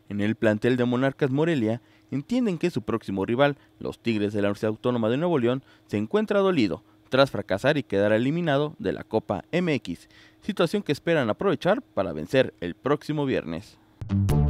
En el plantel de Monarcas Morelia entienden que su próximo rival, los Tigres de la Universidad Autónoma de Nuevo León, se encuentra dolido tras fracasar y quedar eliminado de la Copa MX, situación que esperan aprovechar para vencer el próximo viernes.